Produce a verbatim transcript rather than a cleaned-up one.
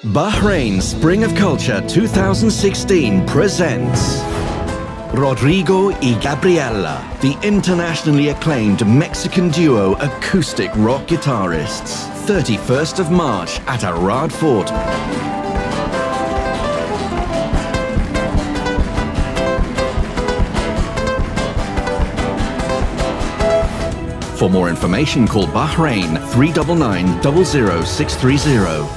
Bahrain Spring of Culture two thousand sixteen presents Rodrigo y Gabriela, the internationally acclaimed Mexican duo acoustic rock guitarists. thirty-first of March at Arad Fort. For more information, call Bahrain three nine nine, zero zero six three zero.